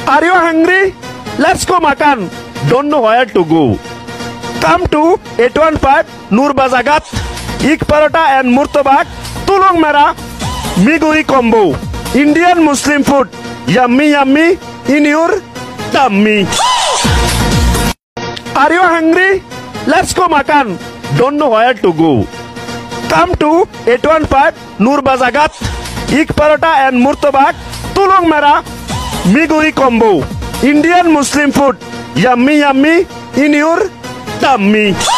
Are you hungry? Let's go makan. Don't know where to go. Come to 815 Nur Bazagat, Ek Parota and Murtabak, Tulong Mera, Miguri combo. Indian Muslim food. Yummy yummy in your tummy. Are you hungry? Let's go makan. Don't know where to go. Come to 815 Nur Bazagat, Ek Parota and Murtabak, Tulong Mera, Miguri combo. Indian Muslim food. Yummy yummy in your tummy.